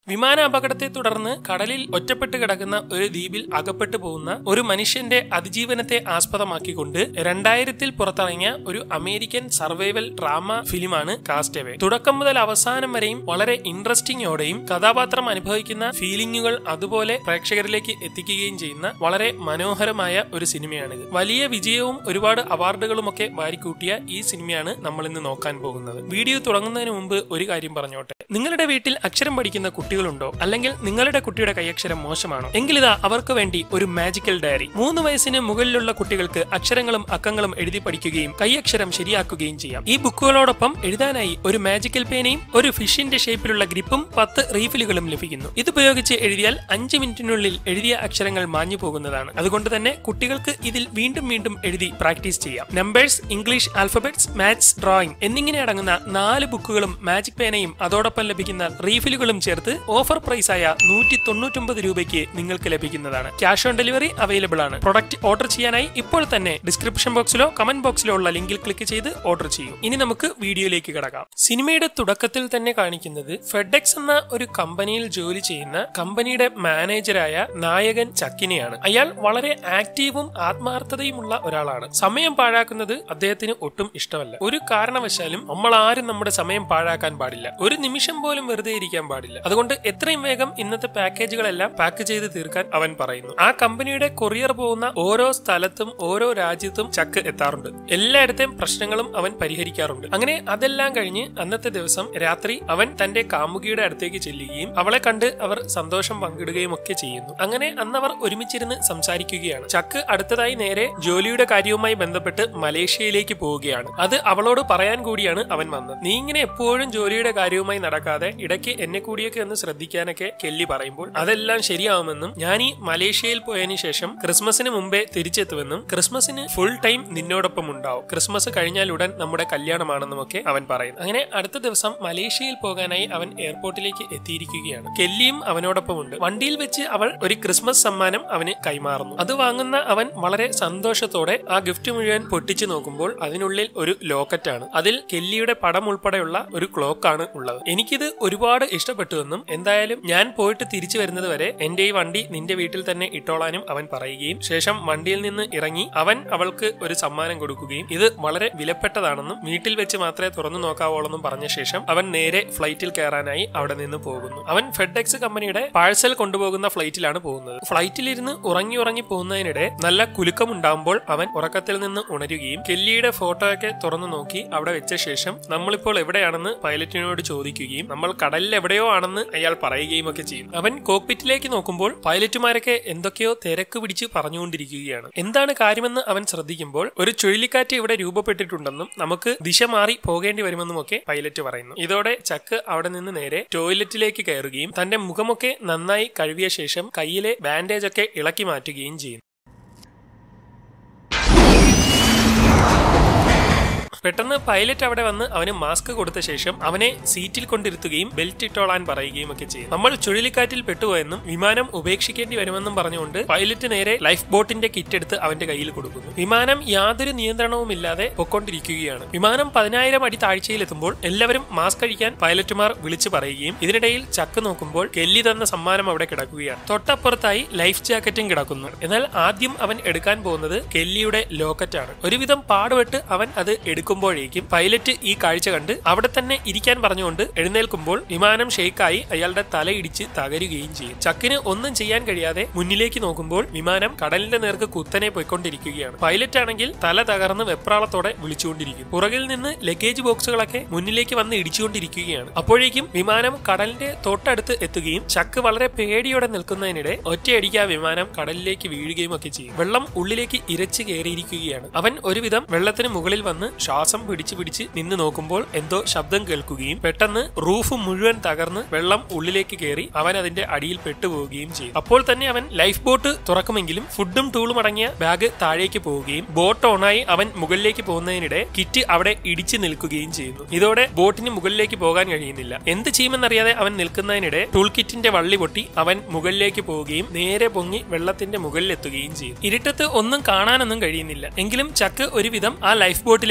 വിമാന അപകടത്തെ തുടർന്ന് കടലിൽ ഒറ്റപ്പെട്ട് കിടക്കുന്ന ഒരു ദ്വീപിൽ അകപ്പെട്ടു പോകുന്ന ഒരു മനുഷ്യന്റെ അതിജീവനത്തെ ആസ്പദമാക്കിക്കൊണ്ട് 2000-ൽ പുറത്തിറങ്ങിയ ഒരു അമേരിക്കൻ സർവൈവൽ ഡ്രാമ ഫിലിമാണ് കാസ്റ്റവേ. തുടക്കം മുതൽ അവസാനം വരെയും വളരെ ഇൻട്രസ്റ്റിംഗോടെയും കഥാപാത്രം അനുഭവിക്കുന്ന ഫീലിംഗുകൾ അതുപോലെ പ്രേക്ഷകരിലേക്ക് എത്തിക്കുകയും ചെയ്യുന്ന വളരെ മനോഹരമായ ഒരു സിനിമയാണിത്. വലിയ വിജയവും ഒരുപാട് അവാർഡുകളുമൊക്കെ വാരിക്കൂട്ടിയ ഈ സിനിമയാണ് നമ്മൾ ഇന്ന് നോക്കാൻ പോകുന്നത്. വീഡിയോ തുടങ്ങുന്നതിന് മുമ്പ് ഒരു കാര്യം പറഞ്ഞോട്ടെ. നിങ്ങളുടെ വീട്ടിൽ അക്ഷരം പഠിക്കുന്ന കുട്ടികളുണ്ടോ? അല്ലെങ്കിൽ നിങ്ങളുടെ കുട്ടിയുടെ കൈയക്ഷരം മോശമാണോ? എങ്കിലിതാ അവർക്ക് വേണ്ടി ഒരു മാജിക്കൽ ഡയറി. 3 വയസ്സിന് മുകളിലുള്ള കുട്ടികൾക്ക് അക്ഷരങ്ങളും അക്കങ്ങളും എഴുതി പഠിക്കുകയും കൈയക്ഷരം ശരിയാക്കുകയും ചെയ്യാം. ഈ ബുക്കുകളോടൊപ്പം എഴുതാനായി ഒരു മാജിക്കൽ പേനയും ഒരു ഫിഷിന്റെ ഷേപ്പിലുള്ള ഗ്രിപ്പും 10 റീഫിലുകളും ലഭിക്കുന്നു. ഇതുപയോഗിച്ച് എഴുതിയാൽ 5 മിനിറ്റിനുള്ളിൽ എഴുതിയ അക്ഷരങ്ങൾ മാഞ്ഞു പോകുന്നതാണ്. അതുകൊണ്ട് തന്നെ കുട്ടികൾക്ക് ഇതിൽ വീണ്ടും വീണ്ടും എഴുതി പ്രാക്ടീസ് ചെയ്യാം. Numbers, English alphabets, maths, drawing എന്നിങ്ങനെ അടങ്ങുന്ന 4 ബുക്കുകളും മാജിക് പേനയും അതോടൊപ്പം ലഭിക്കുന്ന റീഫിലുകളും ചേർത്ത് ഓഫർ പ്രൈസായ 199 രൂപയ്ക്ക് നിങ്ങൾക്ക് ലഭിക്കുന്നതാണ്. ക്യാഷ് ഓൺ ഡെലിവറി അവൈലബിൾ ആണ്. പ്രൊഡക്റ്റ് ഓർഡർ ചെയ്യാനായി ഇപ്പോൾ തന്നെ ഡിസ്ക്രിപ്ഷൻ ബോക്സിലോ കമന്റ് ബോക്സിലോ ഉള്ള ലിങ്കിൽ ക്ലിക്ക് ചെയ്ത് ഓർഡർ ചെയ്യൂ. ഇനി നമുക്ക് വീഡിയോയിലേക്ക് കടക്കാം. സിനിമയുടെ തുടക്കത്തിൽ തന്നെ കാണിക്കുന്നത് ഫെഡെക്സ് എന്ന ഒരു കമ്പനിയിൽ ജോലി ചെയ്യുന്ന കമ്പനിയുടെ മാനേജരായ നായകൻ ചക്കിനെയാണ്. അയാൾ വളരെ ആക്റ്റീവും ആത്മാർത്ഥതയുമുള്ള ഒരാളാണ്. സമയം പാഴാക്കുന്നത് അദ്ദേഹത്തിന് ഒട്ടും ഇഷ്ടമല്ല. ഒരു കാരണവശാലും നമ്മൾ ആരും നമ്മുടെ സമയം പാഴാക്കാൻ പാടില്ല. ഒരു നിമിഷം പോലും വെറുതെ ഇരിക്കാൻ പാടില്ല. അതുകൊണ്ട് എത്രയും വേഗം ഇന്നത്തെ പാക്കേജുകളെല്ലാം പാക്ക് ചെയ്ത് തീർക്കാൻ അവൻ പറയുന്നു. ആ കമ്പനിയുടെ കൊറിയർ പോകുന്ന ഓരോ സ്ഥലത്തും ഓരോ രാജ്യത്തും ചക്ക് എത്താറുണ്ട്. എല്ലായിടത്തെയും പ്രശ്നങ്ങളും അവൻ പരിഹരിക്കാറുണ്ട്. അങ്ങനെ അതെല്ലാം കഴിഞ്ഞ് അന്നത്തെ ദിവസം രാത്രി അവൻ തന്റെ കാമുകിയുടെ അടുത്തേക്ക് ചെല്ലുകയും അവളെ കണ്ട് അവർ സന്തോഷം പങ്കിടുകയും ഒക്കെ ചെയ്യുന്നു. അങ്ങനെ അന്നവർ ഒരുമിച്ചിരുന്ന് സംസാരിക്കുകയാണ്. ചക്ക് അടുത്തതായി നേരെ ജോലിയുടെ കാര്യവുമായി ബന്ധപ്പെട്ട് മലേഷ്യയിലേക്ക് പോവുകയാണ്. അത് അവളോട് പറയാൻ കൂടിയാണ് അവൻ വന്നത്. നീ ഇങ്ങനെ എപ്പോഴും ജോലിയുടെ കാര്യവുമായി നടക്കാതെ ഇടയ്ക്ക് എന്നെ കൂടിയൊക്കെ ഒന്ന് ശ്രദ്ധിക്കാനൊക്കെ കെല്ലി പറയുമ്പോൾ അതെല്ലാം ശരിയാവുമെന്നും ഞാൻ ഈ മലേഷ്യയിൽ പോയതിനു ശേഷം ക്രിസ്മസിന് മുമ്പേ തിരിച്ചെത്തുമെന്നും ക്രിസ്മസിന് ഫുൾ ടൈം നിന്നോടൊപ്പം ഉണ്ടാവും, ക്രിസ്മസ് കഴിഞ്ഞാൽ ഉടൻ നമ്മുടെ കല്യാണമാണെന്നും ഒക്കെ അവൻ പറയുന്നു. അങ്ങനെ അടുത്ത ദിവസം മലേഷ്യയിൽ പോകാനായി അവൻ എയർപോർട്ടിലേക്ക് എത്തിയിരിക്കുകയാണ്. കെല്ലിയും അവനോടൊപ്പം ഉണ്ട്. വണ്ടിയിൽ വെച്ച് അവൾ ഒരു ക്രിസ്മസ് സമ്മാനം അവന് കൈമാറുന്നു. അത് വാങ്ങുന്ന അവൻ വളരെ സന്തോഷത്തോടെ ആ ഗിഫ്റ്റ് മുഴുവൻ പൊട്ടിച്ചു നോക്കുമ്പോൾ അതിനുള്ളിൽ ഒരു ലോക്കറ്റാണ്. അതിൽ കെല്ലിയുടെ പടം ഉൾപ്പെടെയുള്ള ഒരു ക്ലോക്കാണ് ഉള്ളത്. എനിക്കിത് ഒരുപാട് ഇഷ്ടപ്പെട്ടുവെന്നും എന്തായാലും ഞാൻ പോയിട്ട് തിരിച്ചു വരുന്നത് വരെ എന്റെ ഈ വണ്ടി നിന്റെ വീട്ടിൽ തന്നെ ഇട്ടോളാനും അവൻ പറയുകയും ശേഷം വണ്ടിയിൽ നിന്ന് ഇറങ്ങി അവൻ അവൾക്ക് ഒരു സമ്മാനം കൊടുക്കുകയും ഇത് വളരെ വിലപ്പെട്ടതാണെന്നും വീട്ടിൽ വെച്ച് മാത്രമേ തുറന്നു നോക്കാവോളെന്നും പറഞ്ഞ ശേഷം അവൻ നേരെ ഫ്ലൈറ്റിൽ കയറാനായി അവിടെ നിന്ന് പോകുന്നു. അവൻ ഫെഡെക്സ് കമ്പനിയുടെ പാഴ്സൽ കൊണ്ടുപോകുന്ന ഫ്ലൈറ്റിലാണ് പോകുന്നത്. ഫ്ലൈറ്റിലിരുന്ന് ഉറങ്ങി പോകുന്നതിനിടെ നല്ല കുലുക്കം ഉണ്ടാകുമ്പോൾ അവൻ ഉറക്കത്തിൽ നിന്ന് ഉണരുകയും കെല്ലിയുടെ ഫോട്ടോ ഒക്കെ തുറന്നു നോക്കി അവിടെ വെച്ച ശേഷം നമ്മളിപ്പോൾ എവിടെയാണെന്ന് പൈലറ്റിനോട് ചോദിക്കുകയും നമ്മൾ കടലിൽ എവിടെയോ ആണെന്ന് അയാൾ പറയുകയും ഒക്കെ ചെയ്യും. അവൻ കോക്പിറ്റിലേക്ക് നോക്കുമ്പോൾ പൈലറ്റുമാരൊക്കെ എന്തൊക്കെയോ തിരക്ക് പിടിച്ച് പറഞ്ഞുകൊണ്ടിരിക്കുകയാണ്. എന്താണ് കാര്യമെന്ന് അവൻ ശ്രദ്ധിക്കുമ്പോൾ ഒരു ചുഴലിക്കാറ്റ് ഇവിടെ രൂപപ്പെട്ടിട്ടുണ്ടെന്നും നമുക്ക് ദിശ മാറി പോകേണ്ടി വരുമെന്നും ഒക്കെ പൈലറ്റ് പറയുന്നു. ഇതോടെ ചക്ക് അവിടെ നിന്ന് നേരെ ടോയ്ലറ്റിലേക്ക് കയറുകയും തന്റെ മുഖമൊക്കെ നന്നായി കഴുകിയ ശേഷം കയ്യിലെ ബാൻഡേജ് ഒക്കെ ഇളക്കി മാറ്റുകയും ചെയ്യുന്നു. പെട്ടെന്ന് പൈലറ്റ് അവിടെ വന്ന് അവന് മാസ്ക് കൊടുത്ത ശേഷം അവനെ സീറ്റിൽ കൊണ്ടിരുത്തുകയും ബെൽറ്റ് ഇട്ടോളാൻ പറയുകയും ഒക്കെ ചെയ്യും. നമ്മൾ ചുഴലിക്കാറ്റിൽ പെട്ടുപോയെന്നും വിമാനം ഉപേക്ഷിക്കേണ്ടി വരുമെന്നും പറഞ്ഞുകൊണ്ട് പൈലറ്റ് നേരെ ലൈഫ് ബോട്ടിന്റെ കിറ്റ് എടുത്ത് അവന്റെ കയ്യിൽ കൊടുക്കുന്നു. വിമാനം യാതൊരു നിയന്ത്രണവുമില്ലാതെ പൊക്കൊണ്ടിരിക്കുകയാണ്. വിമാനം 10,000 അടി താഴ്ചയിലെത്തുമ്പോൾ എല്ലാവരും മാസ്ക് അഴിക്കാൻ പൈലറ്റുമാർ വിളിച്ചു പറയുകയും ഇതിനിടയിൽ ചക്ക് നോക്കുമ്പോൾ കെല്ലി തന്ന സമ്മാനം അവിടെ കിടക്കുകയാണ്. തൊട്ടപ്പുറത്തായി ലൈഫ് ജാക്കറ്റും കിടക്കുന്നു. എന്നാൽ ആദ്യം അവൻ എടുക്കാൻ പോകുന്നത് കെല്ലിയുടെ ലോക്കറ്റാണ്. ഒരുവിധം പാടുപെട്ട് അവൻ അത് എടുക്കുമ്പോഴേക്കും പൈലറ്റ് ഈ കാഴ്ച കണ്ട് അവിടെ തന്നെ ഇരിക്കാൻ പറഞ്ഞുകൊണ്ട് എഴുന്നേൽക്കുമ്പോൾ വിമാനം ഷെയ്ക്കായി അയാളുടെ തലയിടിച്ച് തകരുകയും ചെയ്യും. ചക്കിന് ഒന്നും ചെയ്യാൻ കഴിയാതെ മുന്നിലേക്ക് നോക്കുമ്പോൾ വിമാനം കടലിന്റെ നേർക്ക് കുത്തനെ പോയിക്കൊണ്ടിരിക്കുകയാണ്. പൈലറ്റ് ആണെങ്കിൽ തല തകർന്ന് വെപ്രാളത്തോടെ വിളിച്ചുകൊണ്ടിരിക്കും. പുറകിൽ നിന്ന് ലഗേജ് ബോക്സുകളൊക്കെ മുന്നിലേക്ക് വന്ന് ഇടിച്ചുകൊണ്ടിരിക്കുകയാണ്. അപ്പോഴേക്കും വിമാനം കടലിന്റെ തൊട്ടടുത്ത് എത്തുകയും ചക്ക് വളരെ പേടിയോടെ നിൽക്കുന്നതിനിടെ ഒറ്റയടിക്ക് ആ വിമാനം കടലിലേക്ക് വീഴുകയും ഒക്കെ ചെയ്യും. വെള്ളം ഉള്ളിലേക്ക് ഇരച്ചു കയറിയിരിക്കുകയാണ്. അവൻ ഒരുവിധം വെള്ളത്തിന് മുകളിൽ വന്ന് ശ്വാസം പിടിച്ച് നിന്ന് നോക്കുമ്പോൾ എന്തോ ശബ്ദം കേൾക്കുകയും പെട്ടെന്ന് റൂഫ് മുഴുവൻ തകർന്ന് വെള്ളം ഉള്ളിലേക്ക് കയറി അവൻ അതിന്റെ അടിയിൽ പെട്ടുപോവുകയും ചെയ്യും. അപ്പോൾ തന്നെ അവൻ ലൈഫ് ബോട്ട് തുറക്കുമെങ്കിലും ഫുഡും ടൂളും അടങ്ങിയ ബാഗ് താഴേക്ക് പോവുകയും ബോട്ട് ഓണായി അവൻ മുകളിലേക്ക് പോകുന്നതിനിടെ കിറ്റ് അവിടെ ഇടിച്ചു നിൽക്കുകയും ചെയ്യുന്നു. ഇതോടെ ബോട്ടിന് മുകളിലേക്ക് പോകാൻ കഴിയുന്നില്ല. എന്ത് ചെയ്യുമെന്നറിയാതെ അവൻ നിൽക്കുന്നതിനിടെ ടൂൾ കിറ്റിന്റെ വള്ളി പൊട്ടി അവൻ മുകളിലേക്ക് പോവുകയും നേരെ പൊങ്ങി വെള്ളത്തിന്റെ മുകളിലെത്തുകയും ചെയ്യും. ഇരുട്ടത്ത് ഒന്നും കാണാനൊന്നും കഴിയുന്നില്ല. എങ്കിലും ചക്ക് ഒരുവിധം ആ ലൈഫ് ബോട്ടിലേക്ക് കയറി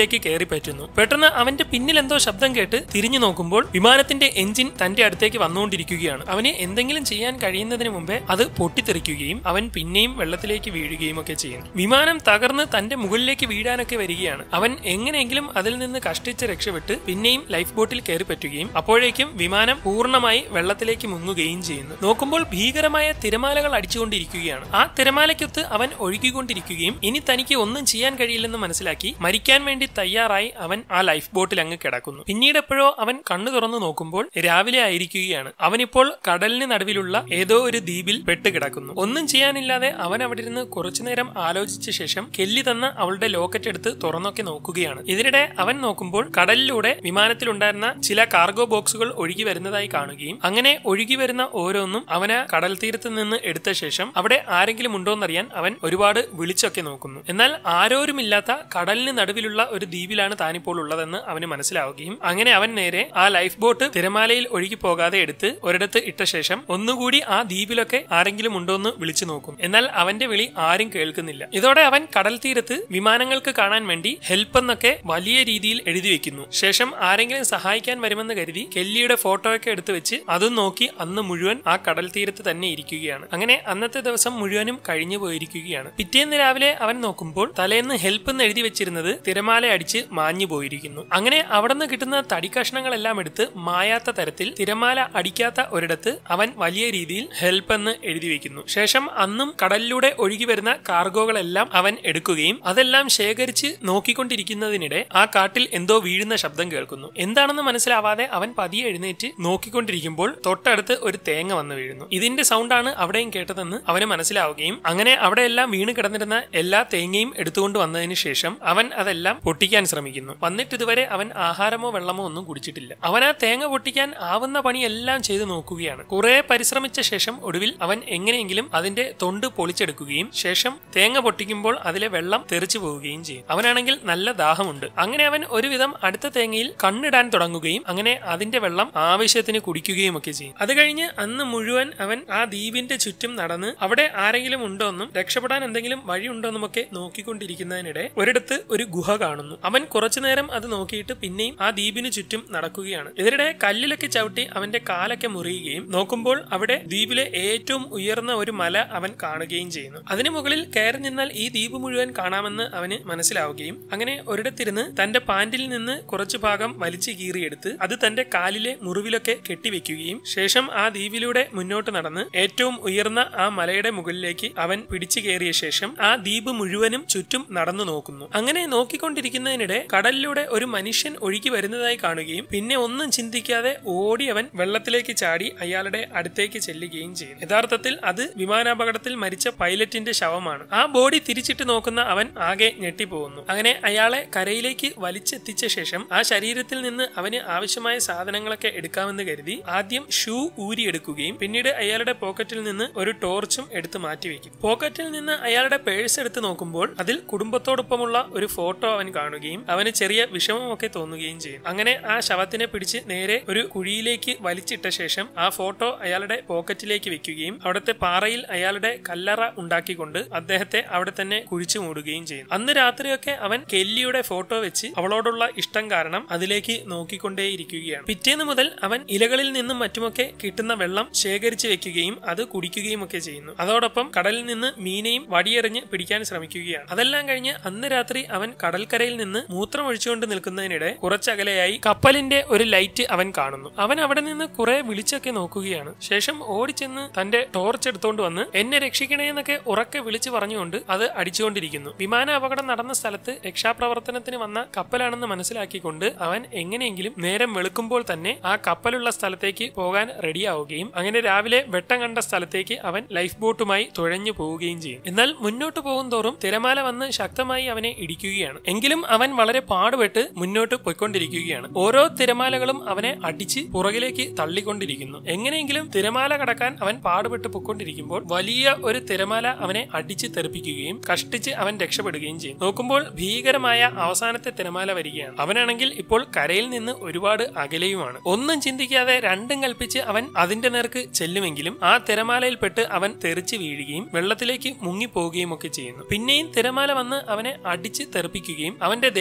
കയറി പറ്റുന്നു. പെട്ടെന്ന് അവന്റെ പിന്നിൽ എന്തോ ശബ്ദം കേട്ട് തിരിഞ്ഞു നോക്കുമ്പോൾ വിമാനത്തിന്റെ എഞ്ചിൻ തന്റെ അടുത്തേക്ക് വന്നുകൊണ്ടിരിക്കുകയാണ്. അവന് എന്തെങ്കിലും ചെയ്യാൻ കഴിയുന്നതിന് മുമ്പേ അത് പൊട്ടിത്തെറിക്കുകയും അവൻ പിന്നെയും വെള്ളത്തിലേക്ക് വീഴുകയും ഒക്കെ ചെയ്യുന്നു. വിമാനം തകർന്ന് തന്റെ മുകളിലേക്ക് വീഴാനൊക്കെ വരികയാണ്. അവൻ എങ്ങനെയെങ്കിലും അതിൽ നിന്ന് കഷ്ടിച്ച് രക്ഷപ്പെട്ട് പിന്നെയും ലൈഫ് ബോട്ടിൽ കയറി പറ്റുകയും അപ്പോഴേക്കും വിമാനം പൂർണ്ണമായി വെള്ളത്തിലേക്ക് മുങ്ങുകയും ചെയ്യുന്നു. നോക്കുമ്പോൾ ഭീകരമായ തിരമാലകൾ അടിച്ചുകൊണ്ടിരിക്കുകയാണ്. ആ തിരമാലയ്ക്കൊത്ത് അവൻ ഒഴുകിക്കൊണ്ടിരിക്കുകയും ഇനി തനിക്ക് ഒന്നും ചെയ്യാൻ കഴിയില്ലെന്ന് മനസ്സിലാക്കി മരിക്കാൻ വേണ്ടി തയ്യാറായി അവൻ ആ ലൈഫ് ബോട്ടിൽ അങ്ങ് കിടക്കുന്നു. പിന്നീട് എപ്പോഴോ അവൻ കണ്ണു തുറന്നു നോക്കുമ്പോൾ രാവിലെ ആയിരിക്കുകയാണ്. അവനിപ്പോൾ കടലിന് നടുവിലുള്ള ഏതോ ഒരു ദ്വീപിൽ പെട്ടുകിടക്കുന്നു. ഒന്നും ചെയ്യാനില്ലാതെ അവൻ അവിടെ ഇരുന്ന് കുറച്ചുനേരം ആലോചിച്ച ശേഷം കെല്ലി തന്ന അവളുടെ ലോക്കറ്റ് എടുത്ത് തുറന്നൊക്കെ നോക്കുകയാണ്. ഇതിനിടെ അവൻ നോക്കുമ്പോൾ കടലിലൂടെ വിമാനത്തിലുണ്ടായിരുന്ന ചില കാർഗോ ബോക്സുകൾ ഒഴുകി വരുന്നതായി കാണുകയും അങ്ങനെ ഒഴുകി വരുന്ന ഓരോന്നും അവന് കടൽ തീരത്ത് നിന്ന് എടുത്ത ശേഷം അവിടെ ആരെങ്കിലും ഉണ്ടോന്നറിയാൻ അവൻ ഒരുപാട് വിളിച്ചൊക്കെ നോക്കുന്നു. എന്നാൽ ആരോരുമില്ലാത്ത കടലിന് നടുവിലുള്ള ഒരു ദ്വീപിലാണ് താനിപ്പോൾ ഉള്ളതെന്ന് അവന് മനസ്സിലാവുകയും അങ്ങനെ അവൻ നേരെ ആ ലൈഫ് ബോട്ട് തിരമാലയിൽ ഒഴുകി പോകാതെ എടുത്ത് ഒരിടത്ത് ഇട്ട ശേഷം ഒന്നുകൂടി ആ ദ്വീപിലൊക്കെ ആരെങ്കിലും ഉണ്ടോന്ന് വിളിച്ചു നോക്കും. എന്നാൽ അവന്റെ വിളി ആരും കേൾക്കുന്നില്ല. ഇതോടെ അവൻ കടൽ തീരത്ത് വിമാനങ്ങൾക്ക് കാണാൻ വേണ്ടി ഹെൽപ്പ് എന്നൊക്കെ വലിയ രീതിയിൽ എഴുതി വെക്കുന്നു. ശേഷം ആരെങ്കിലും സഹായിക്കാൻ വരുമെന്ന് കരുതി കെല്ലിയുടെ ഫോട്ടോ ഒക്കെ എടുത്തു വെച്ച് അതും നോക്കി അന്ന് മുഴുവൻ ആ കടൽ തീരത്ത് തന്നെ ഇരിക്കുകയാണ്. അങ്ങനെ അന്നത്തെ ദിവസം മുഴുവനും കഴിഞ്ഞു പോയിരിക്കുകയാണ്. പിറ്റേന്ന് രാവിലെ അവൻ നോക്കുമ്പോൾ തലേന്ന് ഹെൽപ്പ് എന്ന് എഴുതി വെച്ചിരുന്നത് തിരമാല അടിച്ച് മാഞ്ഞു പോയിരിക്കുന്നു. അങ്ങനെ അവിടെ നിന്ന് കിട്ടുന്ന തടിക്കഷ്ണങ്ങളെല്ലാം എടുത്ത് മായാത്ത തരത്തിൽ തിരമാല അടിക്കാത്ത ഒരിടത്ത് അവൻ വലിയ രീതിയിൽ ഹെൽപ്പ് എന്ന് എഴുതി വെക്കുന്നു. ശേഷം അന്നും കടലിലൂടെ ഒഴുകി വരുന്ന കാർഗോകളെല്ലാം അവൻ എടുക്കുകയും അതെല്ലാം ശേഖരിച്ച് നോക്കിക്കൊണ്ടിരിക്കുന്നതിനിടെ ആ കാട്ടിൽ എന്തോ വീഴുന്ന ശബ്ദം കേൾക്കുന്നു. എന്താണെന്ന് മനസ്സിലാവാതെ അവൻ പതിയെ എഴുന്നേറ്റ് നോക്കിക്കൊണ്ടിരിക്കുമ്പോൾ തൊട്ടടുത്ത് ഒരു തേങ്ങ വന്ന് വീഴുന്നു. ഇതിന്റെ സൗണ്ടാണ് അവിടെയും കേട്ടതെന്ന് അവന് മനസ്സിലാവുകയും അങ്ങനെ അവിടെയെല്ലാം വീണ് കിടന്നിരുന്ന എല്ലാ തേങ്ങയും എടുത്തുകൊണ്ട് വന്നതിന് ശേഷം അവൻ അതെല്ലാം പൊട്ടിക്കാൻ ശ്രമിക്കുന്നു. വന്നിട്ട് ഇതുവരെ അവൻ ആഹാരമോ വെള്ളമോ ഒന്നും കുടിച്ചിട്ടില്ല. അവൻ ആ തേങ്ങ പൊട്ടിക്കാൻ ആവുന്ന പണിയെല്ലാം ചെയ്തു നോക്കുകയാണ്. കുറെ പരിശ്രമിച്ച ശേഷം ഒടുവിൽ അവൻ എങ്ങനെയെങ്കിലും അതിന്റെ തൊണ്ട് പൊളിച്ചെടുക്കുകയും ശേഷം തേങ്ങ പൊട്ടിക്കുമ്പോൾ അതിലെ വെള്ളം തെറിച്ചു പോവുകയും ചെയ്യും. അവനാണെങ്കിൽ നല്ല ദാഹമുണ്ട്. അങ്ങനെ അവൻ ഒരുവിധം അടുത്ത തേങ്ങയിൽ കണ്ണിടാൻ തുടങ്ങുകയും അങ്ങനെ അതിന്റെ വെള്ളം ആവശ്യത്തിന് കുടിക്കുകയും ഒക്കെ ചെയ്യും. അത് കഴിഞ്ഞ് അന്ന് മുഴുവൻ അവൻ ആ ദ്വീപിന്റെ ചുറ്റും നടന്ന് അവിടെ ആരെങ്കിലും ഉണ്ടോന്നും രക്ഷപ്പെടാൻ എന്തെങ്കിലും വഴി ഉണ്ടോന്നും ഒക്കെ നോക്കിക്കൊണ്ടിരിക്കുന്നതിനിടെ ഒരിടത്ത് ഒരു ഗുഹ കാണുന്നു. അവൻ കുറച്ചുനേരം അത് നോക്കിയിട്ട് പിന്നെയും ആ ദ്വീപിന് ചുറ്റും നടക്കുകയാണ്. ഇതിനിടെ കല്ലിലൊക്കെ ചവിട്ടി അവന്റെ കാലൊക്കെ മുറിയുകയും നോക്കുമ്പോൾ അവിടെ ദ്വീപിലെ ഏറ്റവും ഉയർന്ന ഒരു മല അവൻ കാണുകയും ചെയ്യുന്നു. അതിന് മുകളിൽ കയറി നിന്നാൽ ഈ ദ്വീപ് മുഴുവൻ കാണാമെന്ന് അവന് മനസ്സിലാവുകയും അങ്ങനെ ഒരിടത്തിരുന്ന് തന്റെ പാന്റിൽ നിന്ന് കുറച്ചു ഭാഗം വലിച്ചു കീറിയെടുത്ത് അത് തന്റെ കാലിലെ മുറിവിലൊക്കെ കെട്ടിവെക്കുകയും ശേഷം ആ ദ്വീപിലൂടെ മുന്നോട്ട് നടന്ന് ഏറ്റവും ഉയർന്ന ആ മലയുടെ മുകളിലേക്ക് അവൻ പിടിച്ചു കയറിയ ശേഷം ആ ദ്വീപ് മുഴുവനും ചുറ്റും നടന്നു നോക്കുന്നു. അങ്ങനെ നോക്കിക്കൊണ്ടിരിക്കുന്നതിനിടെ കടലിലൂടെ ഒരു മനുഷ്യൻ ഒഴുകി വരുന്നതായി കാണുകയും പിന്നെ ഒന്നും ചിന്തിക്കാതെ ഓടി അവൻ വെള്ളത്തിലേക്ക് ചാടി അയാളുടെ അടുത്തേക്ക് ചെല്ലുകയും ചെയ്യും. യഥാർത്ഥത്തിൽ അത് വിമാനാപകടത്തിൽ മരിച്ച പൈലറ്റിന്റെ ശവമാണ്. ആ ബോഡി തിരിച്ചിട്ട് നോക്കുന്ന അവൻ ആകെ ഞെട്ടിപ്പോകുന്നു. അങ്ങനെ അയാളെ കരയിലേക്ക് വലിച്ചെത്തിച്ച ശേഷം ആ ശരീരത്തിൽ നിന്ന് അവന് ആവശ്യമായ സാധനങ്ങളൊക്കെ എടുക്കാമെന്ന് കരുതി ആദ്യം ഷൂ ഊരിയെടുക്കുകയും പിന്നീട് അയാളുടെ പോക്കറ്റിൽ നിന്ന് ഒരു ടോർച്ചും എടുത്ത് മാറ്റിവെക്കും. പോക്കറ്റിൽ നിന്ന് അയാളുടെ പേഴ്സ് എടുത്ത് നോക്കുമ്പോൾ അതിൽ കുടുംബത്തോടൊപ്പമുള്ള ഒരു ഫോട്ടോ അവൻ കാണുകയും അവന് ചെറിയ വിഷമമൊക്കെ തോന്നുകയും ചെയ്യും. അങ്ങനെ ആ ശവത്തിനെ പിടിച്ച് നേരെ ഒരു കുഴിയിലേക്ക് വലിച്ചിട്ട ശേഷം ആ ഫോട്ടോ അയാളുടെ പോക്കറ്റിലേക്ക് വെക്കുകയും അവിടുത്തെ പാറയിൽ അയാളുടെ കല്ലറ ഉണ്ടാക്കിക്കൊണ്ട് അദ്ദേഹത്തെ അവിടെ തന്നെ കുഴിച്ചു മൂടുകയും ചെയ്യും. അന്ന് രാത്രിയൊക്കെ അവൻ കെല്ലിയുടെ ഫോട്ടോ വെച്ച് അവളോടുള്ള ഇഷ്ടം കാരണം അതിലേക്ക് നോക്കിക്കൊണ്ടേയിരിക്കുകയാണ്. പിറ്റേന്ന് മുതൽ അവൻ ഇലകളിൽ നിന്നും മറ്റുമൊക്കെ കിട്ടുന്ന വെള്ളം ശേഖരിച്ചു വെക്കുകയും അത് കുടിക്കുകയും ഒക്കെ ചെയ്യുന്നു. അതോടൊപ്പം കടലിൽ നിന്ന് മീനെയും വടിയെറിഞ്ഞ് പിടിക്കാൻ ശ്രമിക്കുകയാണ്. അതെല്ലാം കഴിഞ്ഞ് അന്ന് രാത്രി അവൻ കടൽക്കരയിൽ നിന്ന് മൂത്രം ഒഴിച്ചുകൊണ്ട് നിൽക്കുന്നതിനിടെ കുറച്ചകലെയായി കപ്പലിന്റെ ഒരു ലൈറ്റ് അവൻ കാണുന്നു. അവൻ അവിടെ നിന്ന് കുറെ വിളിച്ചൊക്കെ നോക്കുകയാണ്. ശേഷം ഓടിച്ചെന്ന് തന്റെ ടോർച്ച് എടുത്തോണ്ട് വന്ന് എന്നെ രക്ഷിക്കണേ എന്നൊക്കെ ഉറക്കെ വിളിച്ചു പറഞ്ഞുകൊണ്ട് അത് അടിച്ചുകൊണ്ടിരിക്കുന്നു. വിമാന അപകടം നടന്ന സ്ഥലത്ത് രക്ഷാപ്രവർത്തനത്തിന് വന്ന കപ്പലാണെന്ന് മനസ്സിലാക്കിക്കൊണ്ട് അവൻ എങ്ങനെയെങ്കിലും നേരം വെളുക്കുമ്പോൾ തന്നെ ആ കപ്പലുള്ള സ്ഥലത്തേക്ക് പോകാൻ റെഡിയാവുകയും അങ്ങനെ രാവിലെ വെട്ടം കണ്ട സ്ഥലത്തേക്ക് അവൻ ലൈഫ് ബോട്ടുമായി തുഴഞ്ഞു പോവുകയും ചെയ്യും. എന്നാൽ മുന്നോട്ട് പോകും തോറും തിരമാല വന്ന് ശക്തമായി അവനെ ഇടിക്കുകയാണ്. എങ്കിലും അവൻ വളരെ പാടുപെട്ട് മുന്നോട്ട് പോയിക്കൊണ്ടിരിക്കുകയാണ്. ഓരോ തിരമാലകളും അവനെ അടിച്ച് പുറകിലേക്ക് തള്ളിക്കൊണ്ടിരിക്കുന്നു. എങ്ങനെയെങ്കിലും തിരമാല കടക്കാൻ അവൻ പാടുപെട്ട് പൊയ്ക്കൊണ്ടിരിക്കുമ്പോൾ വലിയ ഒരു തിരമാല അവനെ അടിച്ച് തെറിപ്പിക്കുകയും കഷ്ടിച്ച് അവൻ രക്ഷപ്പെടുകയും ചെയ്യും. നോക്കുമ്പോൾ ഭീകരമായ അവസാനത്തെ തിരമാല വരികയാണ്. അവനാണെങ്കിൽ ഇപ്പോൾ കരയിൽ നിന്ന് ഒരുപാട് അകലെയുമാണ്. ഒന്നും ചിന്തിക്കാതെ രണ്ടും കൽപ്പിച്ച് അവൻ അതിന്റെ നേർക്ക് ചെല്ലുമെങ്കിലും ആ തിരമാലയിൽപ്പെട്ട് അവൻ തെറിച്ച് വീഴുകയും വെള്ളത്തിലേക്ക് മുങ്ങിപ്പോവുകയും ഒക്കെ ചെയ്യുന്നു. പിന്നെയും തിരമാല വന്ന് അവനെ അടിച്ച് തെറിപ്പിക്കുകയും അവന്റെ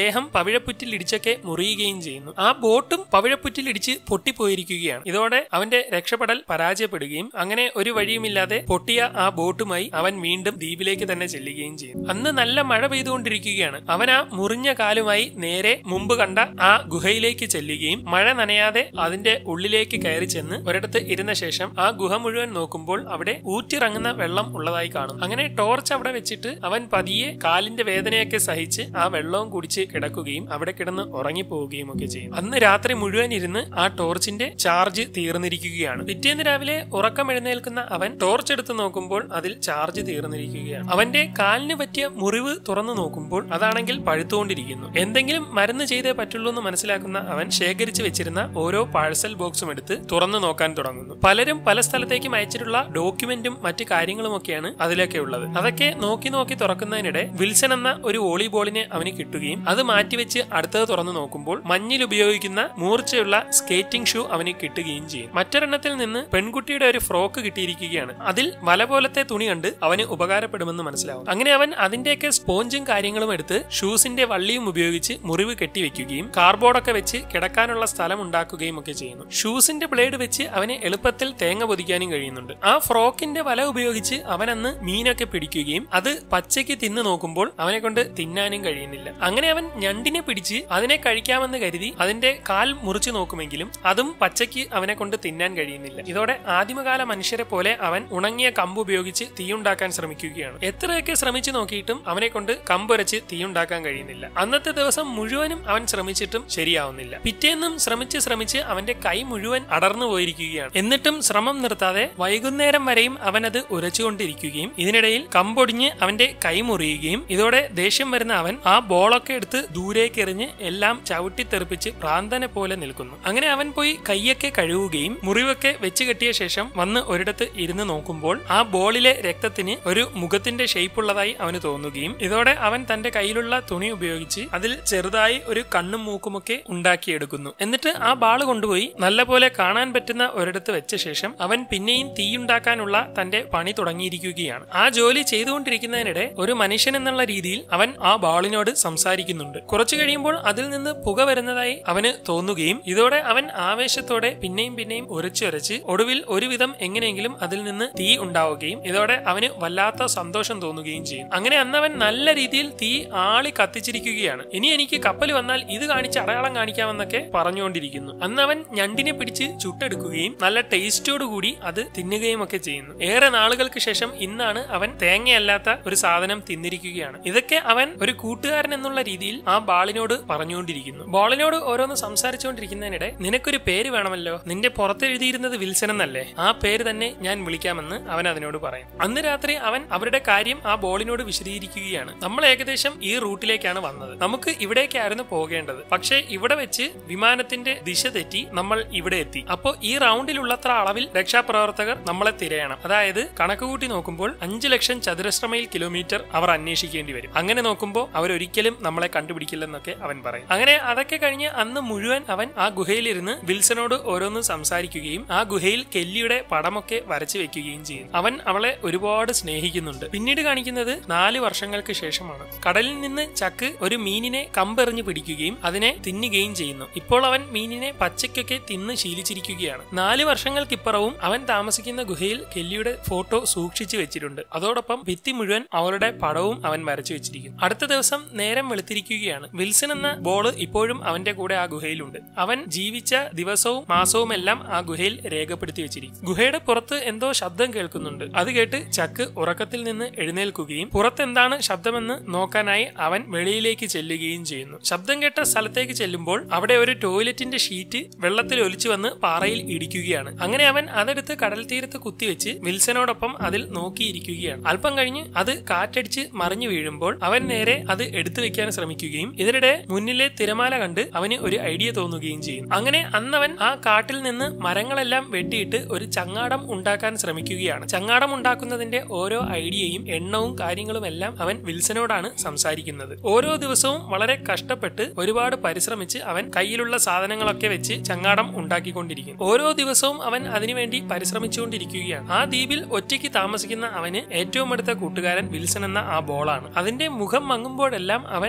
ദേഹം പവിഴപ്പുറ്റിൽ ഇടിച്ചൊക്കെ മുറിയുകയും ചെയ്യുന്നു. ആ ബോട്ടും പവിഴപ്പുറ്റിൽ ഇടിച്ച് പൊട്ടിപ്പോയിരിക്കുകയാണ്. ഇതോടെ അവന്റെ രക്ഷപ്പെടൽ പരാജയപ്പെടുകയും അങ്ങനെ ഒരു വഴിയുമില്ലാതെ പൊട്ടിയ ആ ബോട്ടുമായി അവൻ വീണ്ടും ദ്വീപിലേക്ക് തന്നെ ചെല്ലുകയും ചെയ്യും. അന്ന് നല്ല മഴ പെയ്തുകൊണ്ടിരിക്കുകയാണ്. അവൻ ആ മുറിഞ്ഞ കാലുമായി നേരെ മുമ്പ് കണ്ട ആ ഗുഹയിലേക്ക് ചെല്ലുകയും മഴ നനയാതെ അതിന്റെ ഉള്ളിലേക്ക് കയറി ചെന്ന് ഒരിടത്ത് ഇരുന്ന ശേഷം ആ ഗുഹ മുഴുവൻ നോക്കുമ്പോൾ അവിടെ ഊറ്റിറങ്ങുന്ന വെള്ളം ഉള്ളതായി കാണും. അങ്ങനെ ടോർച്ച് അവിടെ വെച്ചിട്ട് അവൻ പതിയെ കാലിന്റെ വേദനയൊക്കെ സഹിച്ച് ആ വെള്ളവും കുടിച്ച് കിടക്കുകയും അവിടെ കിടന്ന് ഉറങ്ങിപ്പോവുകയും ഒക്കെ ചെയ്യും. അന്ന് രാത്രി മുഴുവൻ ഇരുന്ന് ആ ടോർച്ചിന്റെ ചാർജ് തീർന്നിരിക്കുകയാണ്. പിറ്റേന്ന് രാവിലെ ഉറക്കം എഴുന്നേൽക്കുന്ന അവൻ ടോർച്ച് എടുത്ത് നോക്കുമ്പോൾ അതിൽ ചാർജ് തീർന്നിരിക്കുകയാണ്. അവന്റെ കാലിന് പറ്റിയ മുറിവ് തുറന്നു നോക്കുമ്പോൾ അതാണെങ്കിൽ പഴുത്തുകൊണ്ടിരിക്കുന്നു. എന്തെങ്കിലും മരുന്ന് ചെയ്തേ പറ്റുള്ളൂ എന്ന് മനസ്സിലാക്കുന്ന അവൻ ശേഖരിച്ചു വെച്ചിരുന്ന ഓരോ പാഴ്സൽ ബോക്സും എടുത്ത് തുറന്നു നോക്കാൻ തുടങ്ങുന്നു. പലരും പല സ്ഥലത്തേക്കും അയച്ചിട്ടുള്ള ഡോക്യുമെന്റും മറ്റു കാര്യങ്ങളും ഒക്കെയാണ് അതിലൊക്കെ ഉള്ളത്. അതൊക്കെ നോക്കി നോക്കി തുറക്കുന്നതിനിടെ വിൽസൺ എന്ന ഒരു വോളിബോളിനെ അവന് കിട്ടുകയും അത് മാറ്റിവെച്ച് അടുത്തത് തുറന്നു നോക്കുമ്പോൾ മഞ്ഞിൽ ഉപയോഗിക്കുന്ന മൂർച്ചയുള്ള സ്കേറ്റിംഗ് ഷൂ അവന് കിട്ടുകയും ചെയ്യും. മറ്റൊരെണ്ണത്തിൽ നിന്ന് പെൺകുട്ടിയുടെ ഒരു ഫ്രോക്ക് കിട്ടിയിരിക്കുകയാണ്. അതിൽ വല പോലത്തെ തുണി കണ്ട് അവന് ഉപകാരപ്പെടുമെന്ന് മനസ്സിലാവും. അങ്ങനെ അവൻ അതിന്റെയൊക്കെ സ്പോഞ്ചും കാര്യങ്ങളും എടുത്ത് ഷൂസിന്റെ വള്ളിയും ഉപയോഗിച്ച് മുറിവ് കെട്ടിവെക്കുകയും കാർബോർഡൊക്കെ വെച്ച് കിടക്കാനുള്ള സ്ഥലം ഉണ്ടാക്കുകയും ഒക്കെ ചെയ്യുന്നു. ഷൂസിന്റെ ബ്ലേഡ് വെച്ച് അവന് എളുപ്പത്തിൽ തേങ്ങ പൊതിക്കാനും കഴിയുന്നുണ്ട്. ആ ഫ്രോക്കിന്റെ വല ഉപയോഗിച്ച് അവനന്ന് മീനൊക്കെ പിടിക്കുകയും അത് പച്ചയ്ക്ക് തിന്നു നോക്കുമ്പോൾ അവനെ കൊണ്ട് തിന്നാനും കഴിയുന്നില്ല. അങ്ങനെ അവൻ ഞണ്ടിനെ പിടിച്ച് അതിനെ കഴിക്കാമെന്ന് കരുതി അതിന്റെ കാൽ മുറിച്ചു നോക്കുമെങ്കിലും അതും പച്ചയ്ക്ക് അവനെ കൊണ്ട് തിന്നാൻ കഴിയുന്നില്ല. ഇതോടെ ആദിമകാല മനുഷ്യരെ പോലെ അവൻ ഉണങ്ങിയ കമ്പ് ഉപയോഗിച്ച് തീയുണ്ടാക്കാൻ ശ്രമിക്കുകയാണ്. എത്രയൊക്കെ ശ്രമിച്ചു നോക്കിയിട്ടും അവനെ കൊണ്ട് കമ്പുരച്ച് തീയുണ്ടാക്കാൻ കഴിയുന്നില്ല. അന്നത്തെ ദിവസം മുഴുവനും അവൻ ശ്രമിച്ചിട്ടും ശരിയാവുന്നില്ല. പിറ്റേന്നും ശ്രമിച്ച് അവന്റെ കൈ മുഴുവൻ അടർന്നു പോയിരിക്കുകയാണ്. എന്നിട്ടും ശ്രമം നിർത്താതെ വൈകുന്നേരം വരെയും അവൻ അത് ഉരച്ചുകൊണ്ടിരിക്കുകയും ഇതിനിടയിൽ കമ്പൊടിഞ്ഞ് അവന്റെ കൈ മുറിയുകയും ഇതോടെ ദേഷ്യം വരുന്ന അവൻ ആ ബോളൊക്കെ എടുത്ത് ദൂരേക്ക് എറിഞ്ഞ് എല്ലാം ചവിട്ടിത്തെറിപ്പിച്ച് ഭ്രാന്തനെ പോലെ നിൽക്കുന്നു. അങ്ങനെ അവൻ പോയി കൈയൊക്കെ കഴുകുകയും മുറിവൊക്കെ വെച്ച് കെട്ടിയ ശേഷം വന്ന് ഒരിടത്ത് ഇരുന്ന് നോക്കുമ്പോൾ ആ ബോളിലെ രക്തത്തിന് ഒരു മുഖത്തിന്റെ ഷേപ്പുള്ളതായി അവന് തോന്നുകയും ഇതോടെ അവൻ തന്റെ കയ്യിലുള്ള തുണി ഉപയോഗിച്ച് അതിൽ ചെറുതായി ഒരു കണ്ണും മൂക്കുമൊക്കെ ഉണ്ടാക്കിയെടുക്കുന്നു. എന്നിട്ട് ആ ബാള് കൊണ്ടുപോയി നല്ലപോലെ കാണാൻ പറ്റുന്ന ഒരിടത്ത് വെച്ച ശേഷം അവൻ പിന്നെയും തീയുണ്ടാക്കാനുള്ള തന്റെ പണി തുടങ്ങിയിരിക്കുകയാണ്. ആ ജോലി ചെയ്തുകൊണ്ടിരിക്കുന്നതിനിടെ ഒരു മനുഷ്യൻ എന്നുള്ള രീതിയിൽ അവൻ ആ ബാളിനോട് സംസാരിക്കുന്നുണ്ട്. കുറച്ചു കഴിയുമ്പോൾ അതിൽ നിന്ന് പുക വരുന്നതായി അവന് തോന്നുകയും ഇതോടെ അവൻ ആവേശത്തോടെ പിന്നെയും ഉരച്ച് ഒടുവിൽ ഒരുവിധം എങ്ങനെയെങ്കിലും അതിൽ നിന്ന് തീ ഉണ്ടാവുകയും ഇതോടെ അവന് വല്ലാത്ത സന്തോഷം തോന്നുകയും ചെയ്യും. അങ്ങനെ അന്നവൻ നല്ല രീതിയിൽ തീ ആളി കത്തിച്ചിരിക്കുകയാണ്. ഇനി എനിക്ക് കപ്പൽ വന്നാൽ ഇത് കാണിച്ച് അടയാളം കാണിക്കാമെന്നൊക്കെ പറഞ്ഞുകൊണ്ടിരിക്കുന്നു. അന്നവൻ ഞണ്ടിനെ പിടിച്ച് ചുട്ടെടുക്കുകയും നല്ല ടേസ്റ്റോടുകൂടി അത് തിന്നുകയും ഒക്കെ ചെയ്യുന്നു. ഏറെ നാളുകൾക്ക് ശേഷം ഇന്നാണ് അവൻ തേങ്ങയല്ലാത്ത ഒരു സാധനം തിന്നിരിക്കുകയാണ്. ഇതൊക്കെ അവൻ ഒരു കൂട്ടുകാരൻ എന്നുള്ള രീതിയിൽ ആ ബാളിനോട് പറഞ്ഞുകൊണ്ടിരിക്കുന്നു. ബാളിനോട് ഓരോന്ന് സംസാരിച്ചുകൊണ്ടിരിക്കുന്നതിനിടെ നിനക്കൊരു പേര് വേണമല്ലോ, നിന്റെ പുറത്തെഴുതിയിരുന്നത് വിൽസൺ എന്നല്ലേ, ആ പേര് തന്നെ ഞാൻ വിളിക്കാമെന്ന് അവൻ അതിനോട് പറയും. അന്ന് രാത്രി അവൻ അവരുടെ കാര്യം ആ ബോളിനോട് വിശദീകരിക്കുകയാണ്. നമ്മൾ ഏകദേശം ഈ റൂട്ടിലേക്കാണ് വന്നത്, നമുക്ക് ഇവിടേക്കായിരുന്നു പോകേണ്ടത്. പക്ഷേ ഇവിടെ വെച്ച് വിമാനത്തിന്റെ ദിശ തെറ്റി നമ്മൾ ഇവിടെ എത്തി. അപ്പോ ഈ റൗണ്ടിലുള്ളത്ര അളവിൽ രക്ഷാപ്രവർത്തകർ നമ്മളെ തിരയണം. അതായത് കണക്ക് കൂട്ടി നോക്കുമ്പോൾ 5 ലക്ഷം ചതുരശ്ര മൈൽ കിലോമീറ്റർ അവർ അന്വേഷിക്കേണ്ടി വരും. അങ്ങനെ നോക്കുമ്പോൾ അവരൊരിക്കലും നമ്മളെ കണ്ടുപിടിക്കില്ലെന്നൊക്കെ അവൻ പറയും. അങ്ങനെ അതൊക്കെ കഴിഞ്ഞ് അന്ന് മുഴുവൻ അവൻ ആ ഗുഹയിലിരുന്ന് വിൽസനോട് ഓരോന്ന് സംസാരിക്കുകയും ആ ഗുഹയിൽ കെല്ലിയുടെ പടമൊക്കെ വരച്ചു വെക്കുകയും ചെയ്യും. അവൻ അവളെ ഒരുപാട് സ്നേഹിക്കുന്നുണ്ട്. പിന്നീട് കാണിക്കുന്നത് 4 വർഷങ്ങൾക്ക് ശേഷമാണ്. കടലിൽ നിന്ന് ചക്ക് ഒരു മീനിനെ കമ്പെറിഞ്ഞ് പിടിക്കുകയും അതിനെ തിന്നുകയും ചെയ്യുന്നു. ഇപ്പോൾ അവൻ മീനിനെ പച്ചയ്ക്കൊക്കെ തിന്ന് ശീലിച്ചിരിക്കുകയാണ്. 4 വർഷങ്ങൾക്കിപ്പുറവും അവൻ താമസിക്കുന്ന ഗുഹയിൽ കെല്ലിയുടെ ഫോട്ടോ സൂക്ഷിച്ചു വെച്ചിട്ടുണ്ട്. അതോടൊപ്പം ഭിത്തി മുഴുവൻ അവളുടെ പടവും അവൻ വരച്ചു വെച്ചിരിക്കുന്നു. അടുത്ത ദിവസം നേരം വെളുത്തിരിക്കുകയാണ്. വിൽസൺ എന്ന ബോള് ഇപ്പോഴും അവന്റെ കൂടെ ആ ഗുഹയിലുണ്ട്. അവൻ ജീവിച്ച ദിവസവും മാസവും എല്ലാം ആ ഗുഹയിൽ രേഖപ്പെടുത്തി വെച്ചിരിക്കും. ഗുഹയുടെ പുറത്ത് എന്തോ ശബ്ദം കേൾക്കുന്നുണ്ട്. അത് കേട്ട് ചക്ക് ഉറക്കത്തിൽ നിന്ന് എഴുന്നേൽക്കുകയും പുറത്തെന്താണ് ശബ്ദമെന്ന് നോക്കാനായി അവൻ വെളിയിലേക്ക് ചെല്ലുകയും ചെയ്യുന്നു. ശബ്ദം കേട്ട സ്ഥലത്തേക്ക് ചെല്ലുമ്പോൾ അവിടെ ഒരു ടോയ്ലറ്റിന്റെ ഷീറ്റ് വെള്ളത്തിൽ ഒലിച്ചു വന്ന് പാറയിൽ ഇടിക്കുകയാണ്. അങ്ങനെ അവൻ അതെടുത്ത് കടൽ തീരത്ത് കുത്തിവെച്ച് വിൽസനോടൊപ്പം അതിൽ നോക്കിയിരിക്കുകയാണ്. അല്പം കഴിഞ്ഞ് അത് കാറ്റടിച്ച് മറിഞ്ഞു വീഴുമ്പോൾ അവൻ നേരെ അത് എടുത്തു വെക്കാൻ ശ്രമിക്കുകയും ഇതിനിടെ മുന്നിലെ തിരമാല കണ്ട് അവന് ഒരു ഐഡിയ തോന്നുകയും ചെയ്യും. അങ്ങനെ അന്നവൻ ആ കാട്ടിൽ നിന്ന് മരങ്ങളെല്ലാം വെട്ടിയിട്ട് ഒരു ചങ്ങാടം ഉണ്ടാക്കാൻ ശ്രമിക്കുകയാണ്. ചങ്ങാടം ഉണ്ടാക്കുന്നതിന്റെ ഓരോ ഐഡിയയും എണ്ണവും കാര്യങ്ങളും എല്ലാം അവൻ വിൽസനോടാണ് സംസാരിക്കുന്നത്. ഓരോ ദിവസവും വളരെ കഷ്ടപ്പെട്ട് ഒരുപാട് പരിശ്രമിച്ച് അവൻ കയ്യിലുള്ള സാധനങ്ങളൊക്കെ വെച്ച് ചങ്ങാടം ഉണ്ടാക്കിക്കൊണ്ടിരിക്കും. ഓരോ ദിവസവും അവൻ അതിനുവേണ്ടി പരിശ്രമിച്ചുകൊണ്ടിരിക്കുകയാണ്. ആ ദ്വീപിൽ ഒറ്റയ്ക്ക് താമസിക്കുന്ന അവന് ഏറ്റവും അടുത്ത കൂട്ടുകാരൻ വിൽസൺ എന്ന ആ ബോളാണ്. അതിന്റെ മുഖം മങ്ങുമ്പോഴെല്ലാം അവൻ തന്റെ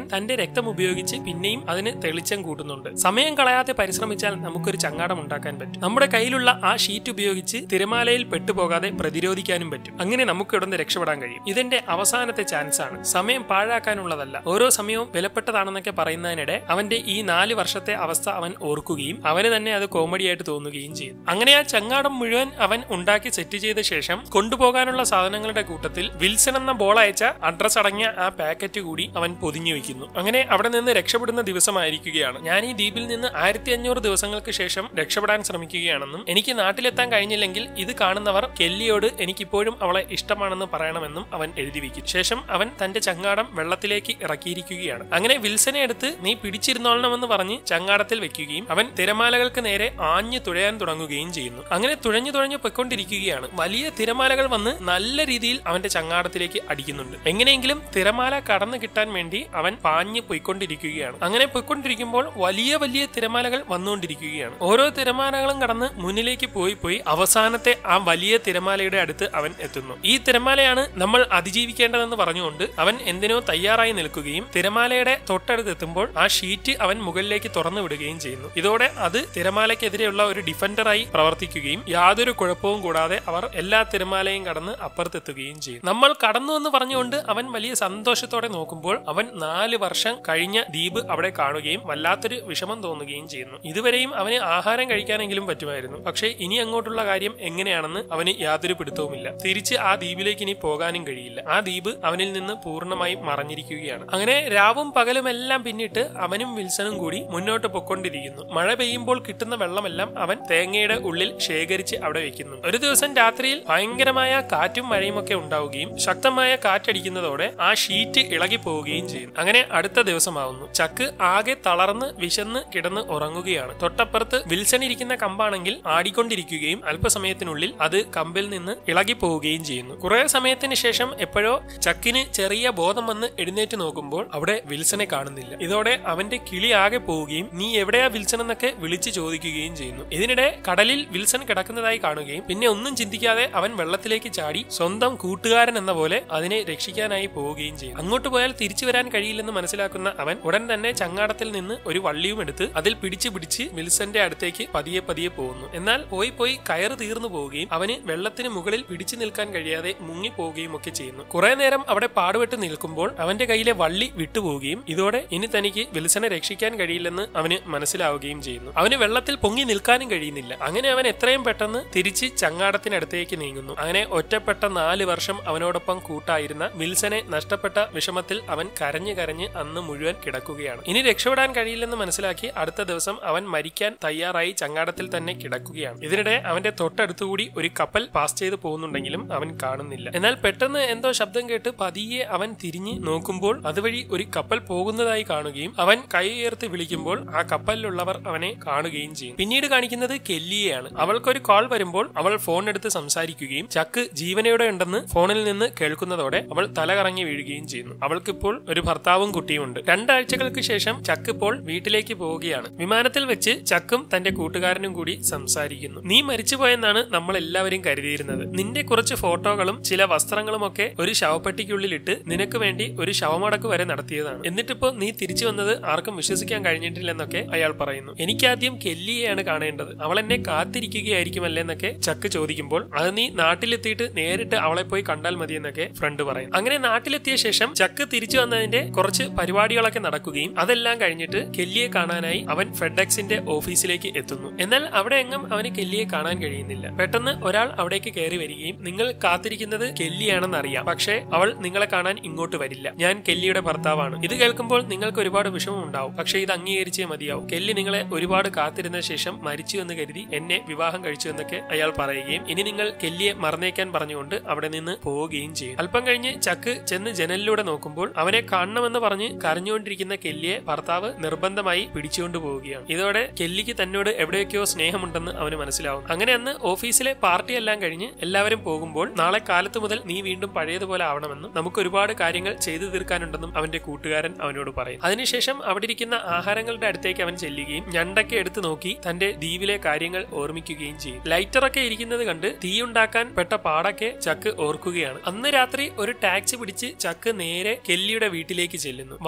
രക്തം ഉപയോഗിച്ച് പിന്നെയും അതിന് തെളിച്ചം കൂട്ടുന്നുണ്ട്. സമയം കളയാതെ പരിശ്രമിച്ചാൽ നമുക്കൊരു ചങ്ങാടം ഉണ്ടാക്കാൻ പറ്റും. നമ്മുടെ കയ്യിലുള്ള ആ ഷീറ്റ് ഉപയോഗിച്ച് തിരമാലയിൽ പെട്ടുപോകാതെ പ്രതിരോധിക്കാനും പറ്റും. അങ്ങനെ നമുക്ക് ഇവിടുന്ന് രക്ഷപ്പെടാൻ കഴിയും. ഇതിന്റെ അവസാനത്തെ ചാൻസ് ആണ്. സമയം പാഴാക്കാനുള്ളതല്ല. ഓരോ സമയവും വിലപ്പെട്ടതാണെന്നൊക്കെ പറയുന്നതിനിടെ അവന്റെ ഈ 4 വർഷത്തെ അവസ്ഥ അവൻ ഓർക്കുകയും അവന് തന്നെ അത് കോമഡിയായിട്ട് തോന്നുകയും ചെയ്യും. അങ്ങനെ ആ ചങ്ങാടം മുഴുവൻ അവൻ ഉണ്ടാക്കി സെറ്റ് ചെയ്ത ശേഷം കൊണ്ടുപോകാനുള്ള സാധനങ്ങളുടെ കൂട്ടത്തിൽ വിൽസൺ എന്ന ബോൾ അയച്ച അഡ്രസ് അടങ്ങിയ ആ പാക്കറ്റ് കൂടി അവൻ പൊതിഞ്ഞു വെക്കുന്നു. അങ്ങനെ അവിടെ നിന്ന് രക്ഷപ്പെടുന്ന ദിവസമായിരിക്കുകയാണ്. ഞാൻ ഈ ദ്വീപിൽ നിന്ന് 1500 ദിവസങ്ങൾക്ക് ശേഷം രക്ഷപ്പെടാൻ ശ്രമിക്കുകയാണെന്നും എനിക്ക് നാട്ടിലെത്താൻ കഴിഞ്ഞില്ലെങ്കിൽ ഇത് കാണുന്നവർ കെല്ലിയോട് എനിക്കിപ്പോഴും അവളെ ഇഷ്ടമാണെന്ന് പറയണമെന്നും അവൻ എഴുതി വെക്കും. ശേഷം അവൻ തന്റെ ചങ്ങാടം വെള്ളത്തിലേക്ക് ഇറക്കിയിരിക്കുകയാണ്. അങ്ങനെ വിൽസനെ എടുത്ത് നീ പിടിച്ചിരുന്നോളണമെന്ന് പറഞ്ഞ് ചങ്ങാടത്തിൽ വെക്കുകയും അവൻ തിരമാലകൾക്ക് നേരെ ആഞ്ഞു തുഴയാൻ തുടങ്ങുകയും ചെയ്യുന്നു. അങ്ങനെ തുഴഞ്ഞു പൊയ്ക്കൊണ്ടിരിക്കുകയാണ്. വലിയ തിരമാലകൾ വന്ന് നല്ല രീതിയിൽ അവന്റെ ചങ്ങാടത്തിലേക്ക് അടിക്കുന്നുണ്ട്. എങ്ങനെയെങ്കിലും തിരമാല കടന്നു കിട്ടാൻ വേണ്ടി അവൻ പാഞ്ഞു പോയിക്കൊണ്ടിരിക്കുകയാണ്. അങ്ങനെ പോയിക്കൊണ്ടിരിക്കുമ്പോൾ വലിയ തിരമാലകൾ വന്നുകൊണ്ടിരിക്കുകയാണ്. ഓരോ തിരമാലകളും കടന്ന് മുന്നിലേക്ക് പോയി അവസാനത്തെ ആ വലിയ തിരമാലയുടെ അടുത്ത് അവൻ എത്തുന്നു. ഈ തിരമാലയാണ് നമ്മൾ അതിജീവിക്കേണ്ടതെന്ന് പറഞ്ഞുകൊണ്ട് അവൻ എന്തിനോ തയ്യാറായി നിൽക്കുകയും തിരമാലയുടെ തൊട്ടടുത്ത് എത്തുമ്പോൾ ആ ഷീറ്റ് അവൻ മുകളിലേക്ക് തുറന്നു വിടുകയും ചെയ്യുന്നു. ഇതോടെ അത് തിരമാലയ്ക്കെതിരെയുള്ള ഒരു ഡിഫൻഡറായി പ്രവർത്തിക്കുകയും യാതൊരു കുഴപ്പവും കൂടാതെ അവർ എല്ലാ തിരമാലയും കടന്ന് അപ്പുറത്തെത്തുകയും ചെയ്യും. നമ്മൾ കടന്നു എന്ന് പറഞ്ഞുകൊണ്ട് അവൻ വലിയ സന്തോഷത്തോടെ നോക്കുമ്പോൾ അവൻ 4 വർഷം കഴിഞ്ഞ ദ്വീപ് അവിടെ കാണുകയും വല്ലാത്തൊരു വിഷമം തോന്നുകയും ചെയ്യുന്നു. ഇതുവരെയും അവന് ആഹാരം കഴിക്കാനെങ്കിലും പറ്റുമായിരുന്നു. പക്ഷേ ഇനി അങ്ങോട്ടുള്ള കാര്യം എങ്ങനെയാണെന്ന് അവന് യാതൊരു പിടുത്തവുമില്ല. തിരിച്ച് ആ ദ്വീപിലേക്ക് ഇനി പോകാനും കഴിയില്ല. ആ ദ്വീപ് അവനിൽ നിന്ന് പൂർണ്ണമായും മറഞ്ഞിരിക്കുകയാണ്. അങ്ങനെ രാവും പകലും എല്ലാം പിന്നിട്ട് അവനും വിൽസണും കൂടി മുന്നോട്ട് പൊക്കൊണ്ടിരിക്കുന്നു. മഴ പെയ്യുമ്പോൾ കിട്ടുന്ന വെള്ളമെല്ലാം അവൻ തേങ്ങയുടെ ഉള്ളിൽ ശേഖരിച്ച് അവിടെ വെക്കുന്നു. ഒരു ദിവസം രാത്രിയിൽ ഭയങ്കരമായ കാറ്റും മഴയും ഒക്കെ ഉണ്ടാവുകയും ശക്തമായ കാറ്റടിക്കുന്നതോടെ ആ ഷീറ്റ് ഇളകി പോവുകയും ചെയ്യുന്നു. അങ്ങനെ അടുത്ത ദിവസമാവുന്നു. ചക്ക് ആകെ തളർന്ന് വിശന്ന് കിടന്ന് ഉറങ്ങുകയാണ്. തൊട്ടപ്പുറത്ത് വിൽസൺ ഇരിക്കുന്ന കമ്പാണെങ്കിൽ ആടിക്കൊണ്ടിരിക്കുകയും അല്പസമയത്തിനുള്ളിൽ അത് കമ്പിൽ നിന്ന് ഇളകി പോവുകയും ചെയ്യുന്നു. കുറെ സമയത്തിന് ശേഷം എപ്പോഴോ ചക്കിന് ചെറിയ ബോധം വന്ന് എഴുന്നേറ്റ് നോക്കുമ്പോൾ അവിടെ വിൽസനെ കാണുന്നില്ല. ഇതോടെ അവന്റെ കിളി ആകെ പോവുകയും നീ എവിടെയാ വിൽസൺ എന്നൊക്കെ വിളിച്ചു ചോദിക്കുകയും ചെയ്യുന്നു. ഇതിനിടെ കടലിൽ വിൽസൺ കിടക്കുന്നതായി കാണുകയും പിന്നെ ഒന്നും ചിന്തിക്കാതെ അവൻ വെള്ളത്തിലേക്ക് ചാടി സ്വന്തം കൂട്ടുകാരൻ എന്ന പോലെ അതിനെ രക്ഷിക്കാനായി പോവുകയും ചെയ്യും. അങ്ങോട്ട് പോയാൽ തിരിച്ചു വരാൻ കഴിയില്ലെന്ന് മനസ്സിലാക്കുന്ന അവൻ ഉടൻ തന്നെ ചങ്ങാടത്തിൽ നിന്ന് ഒരു വള്ളിയും എടുത്ത് അതിൽ പിടിച്ച് വിൽസന്റെ അടുത്തേക്ക് പതിയെ പോകുന്നു. എന്നാൽ പോയി കയറ് തീർന്നു പോവുകയും അവന് വെള്ളത്തിന് മുകളിൽ പിടിച്ചു നിൽക്കാൻ കഴിയാതെ മുങ്ങിപ്പോവുകയും ഒക്കെ ചെയ്യുന്നു. കുറെ നേരം അവിടെ പാടുപെട്ട് നിൽക്കുമ്പോൾ അവന്റെ കയ്യിലെ വള്ളി വിട്ടുപോവുകയും ഇതോടെ ഇനി തനിക്ക് വിൽസനെ രക്ഷിക്കാൻ കഴിയില്ലെന്ന് അവന് മനസ്സിലാവുകയും ചെയ്യുന്നു. അവന് വെള്ളത്തിൽ പൊങ്ങി നിൽക്കാനും കഴിയുന്നില്ല. അങ്ങനെ അവൻ എത്രയും പെട്ടെന്ന് തിരിച്ച് ചങ്ങാടത്തിനടുത്തേക്ക് നീങ്ങുന്നു. അങ്ങനെ ഒറ്റപ്പെട്ട 4 വർഷം അവനോടൊപ്പം കൂട്ടായിരുന്ന വിൽസനെ നഷ്ടപ്പെട്ട വിഷമത്തിൽ അവൻ കരഞ്ഞ് അന്ന് മുഴുവൻ കിടക്കുകയാണ്. ഇനി രക്ഷപ്പെടാൻ കഴിയില്ലെന്ന് മനസ്സിലാക്കി അടുത്ത ദിവസം അവൻ മരിക്കാൻ തയ്യാറായി ചങ്ങാടത്തിൽ തന്നെ കിടക്കുകയാണ്. ഇതിനിടെ അവന്റെ തൊട്ടടുത്തുകൂടി ഒരു കപ്പൽ പാസ് ചെയ്ത് പോകുന്നുണ്ടെങ്കിലും അവൻ കാണുന്നില്ല. എന്നാൽ പെട്ടെന്ന് എന്തോ ശബ്ദം കേട്ട് പതിയെ അവൻ തിരിഞ്ഞ് നോക്കുമ്പോൾ അതുവഴി ഒരു കപ്പൽ പോകുന്നതായി കാണുകയും അവൻ കൈ ഉയർത്തി വിളിക്കുമ്പോൾ ആ കപ്പലിലുള്ളവർ അവനെ കാണുകയും ചെയ്യും. പിന്നീട് കാണിക്കുന്നത് കെല്ലിയെയാണ്. അവൾക്കൊരു കോൾ വരുമ്പോൾ അവൾ ഫോൺ എടുത്ത് സംസാരിക്കുകയും ചക്ക് ജീവനയോടെ ഉണ്ടെന്ന് ഫോണിൽ നിന്ന് കേൾക്കുന്നതോടെ അവൾ തലകറങ്ങി വീഴുകയും ചെയ്യുന്നു. അവൾക്കിപ്പോൾ ഒരു ഭർത്താവും കുട്ടിയും ഉണ്ട്. 2 ആഴ്ചകൾക്ക് ശേഷം ചക്ക് ഇപ്പോൾ വീട്ടിലേക്ക് പോവുകയാണ്. വിമാനത്തിൽ വെച്ച് ചക്കും തന്റെ കൂട്ടുകാരനും കൂടി സംസാരിക്കുന്നു. നീ മരിച്ചുപോയെന്നാണ് നമ്മൾ എല്ലാവരും കരുതിയിരുന്നത്. നിന്റെ കുറച്ച് ഫോട്ടോകളും ചില വസ്ത്രങ്ങളും ഒക്കെ ഒരു ശവപ്പെട്ടിക്കുള്ളിലിട്ട് നിനക്ക് വേണ്ടി ഒരു ശവമടക്ക് വരെ നടത്തിയതാണ്. എന്നിട്ടിപ്പോ നീ തിരിച്ചു വന്നത് ആർക്കും വിശ്വസിക്കാൻ കഴിഞ്ഞിട്ടില്ലെന്നൊക്കെ അയാൾ പറയുന്നു. എനിക്കാദ്യം കെല്ലിയെയാണ് കാണേണ്ടത്. അവൾ എന്നെ കാത്തിരിക്കുകയായിരിക്കുമല്ലേ എന്നൊക്കെ ചക്ക് ചോദിക്കുമ്പോൾ അത് നീ നാട്ടിലെത്തിയിട്ട് നേരിട്ട് അവളെ പോയി കണ്ടാൽ മതിയെന്നൊക്കെ ഫ്രണ്ട് പറയും. അങ്ങനെ നാട്ടിലെത്തിയ ശേഷം ചക്ക് തിരിച്ചു വന്നതിന്റെ കുറച്ച് പരിപാടികളൊക്കെ നടക്കുകയും അതെല്ലാം കഴിഞ്ഞിട്ട് കെല്ലിയെ കാണാനായി അവൻ ഫെഡെക്സിന്റെ ഓഫീസിലേക്ക് എത്തുന്നു. എന്നാൽ അവിടെ എങ്ങും അവന് കെല്ലിയെ കാണാൻ കഴിയുന്നില്ല. പെട്ടെന്ന് ഒരാൾ അവിടേക്ക് കയറി വരികയും നിങ്ങൾ കാത്തിരിക്കുന്നത് കെല്ലിയാണെന്ന് അറിയാം, പക്ഷേ അവൾ നിങ്ങളെ കാണാൻ ഇങ്ങോട്ട് വരില്ല. ഞാൻ കെല്ലിയുടെ ഭർത്താവാണ്. ഇത് കേൾക്കുമ്പോൾ നിങ്ങൾക്ക് ഒരുപാട് വിഷമം ഉണ്ടാവും, പക്ഷേ ഇത് അംഗീകരിച്ചേ മതിയാവും. കെല്ലി നിങ്ങളെ ഒരുപാട് കാത്തിരുന്ന ശേഷം മരിച്ചു എന്ന് കരുതി എന്നെ വിവാഹം കഴിച്ചു എന്നൊക്കെ അയാൾ പറയുകയും ഇനി നിങ്ങൾ കെല്ലിയെ മറന്നേക്കാൻ പറഞ്ഞുകൊണ്ട് അവിടെ നിന്ന് പോവുകയും ചെയ്യും. അല്പം കഴിഞ്ഞ് ചക്ക് ചെന്ന് ജനലിലൂടെ നോക്കുമ്പോൾ അവനെ കാണണമെന്ന് പറഞ്ഞ് കരഞ്ഞുകൊണ്ടിരിക്കുന്ന കെല്ലിയെ ഭർത്താവ് നിർബന്ധമായി പിടിച്ചുകൊണ്ട് പോവുകയാണ്. ഇതോടെ കെല്ലിക്ക് തന്നോട് എവിടെയൊക്കെയോ സ്നേഹമുണ്ടെന്ന് അവന് മനസ്സിലാവും. അങ്ങനെ അന്ന് ഓഫീസിലെ പാർട്ടി എല്ലാം കഴിഞ്ഞ് എല്ലാവരും പോകുമ്പോൾ നാളെ കാലത്ത് മുതൽ നീ വീണ്ടും പഴയതുപോലെ ആവണമെന്നും നമുക്ക് ഒരുപാട് കാര്യങ്ങൾ ചെയ്തു തീർക്കാനുണ്ടെന്നും അവന്റെ കൂട്ടുകാരൻ അവനോട് പറയും. അതിനുശേഷം അവിടെ ഇരിക്കുന്ന ആഹാരങ്ങളുടെ അടുത്തേക്ക് അവൻ ചെല്ലുകയും ഞണ്ടൊക്കെ എടുത്തു നോക്കി തന്റെ ദ്വീപിലെ കാര്യങ്ങൾ ഓർമ്മിക്കുകയും ചെയ്യും. ലൈറ്ററൊക്കെ ഇരിക്കുന്നത് കണ്ട് തീയുണ്ടാക്കാൻ പെട്ട പാടൊക്കെ ചക്ക് ഓർക്കുകയാണ്. അന്ന് രാത്രി ഒരു ടാക്സി പിടിച്ച് ചക്ക് നേരെ കെല്ലിയുടെ വീട്ടിലേക്ക് ചെല്ലുന്നു.